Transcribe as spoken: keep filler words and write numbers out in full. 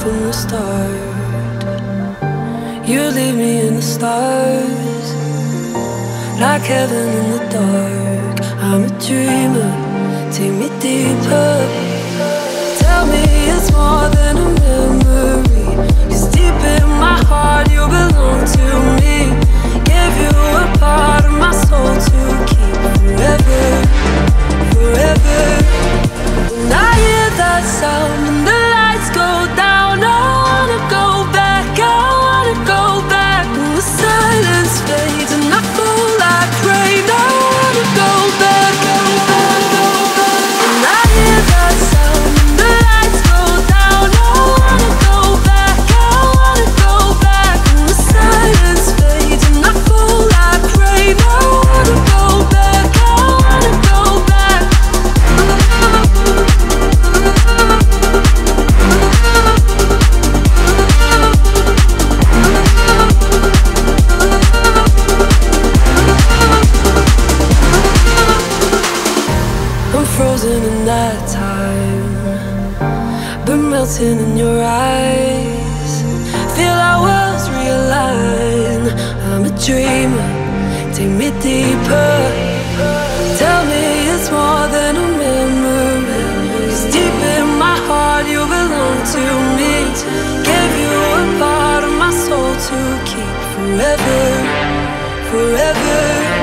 from the start. You leave me in the stars, like heaven in the dark. I'm a dreamer, take me deeper. Tell me it's more than a memory, 'cause deep in my heart you belong to me. Gave you a part of my soul to keep forever, forever. When I hear that sound and the lights go down, I wanna go back, I wanna go back. When the silence fades and I fall like rain, I wanna go back, go back, go back. When I hear that sound and the lights go down, I wanna go back, I wanna go back. When the silence fades and I fall like rain, I wanna go back, I wanna go back. I'm frozen in that time, but melting in your eyes. Feel our worlds realign. I'm a dreamer, take me deeper. Tell me it's more than a memory, 'cause deep in my heart you belong to me. Gave you a part of my soul to keep forever, forever.